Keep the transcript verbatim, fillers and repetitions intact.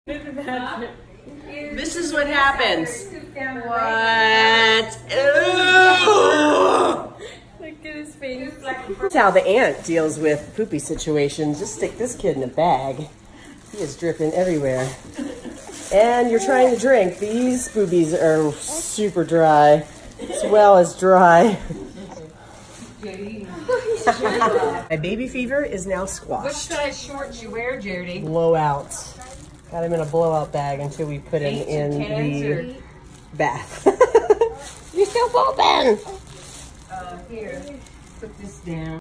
This is what happens. What? Ew. Look at his face. That's how the aunt deals with poopy situations. Just stick this kid in a bag. He is dripping everywhere. And you're trying to drink. These boobies are super dry, as well as dry. My baby fever is now squashed. What size shorts you wear, Jody? Blowout. Got him in a blowout bag until we put him in the bath. You're still pooping. Uh, here, put this down.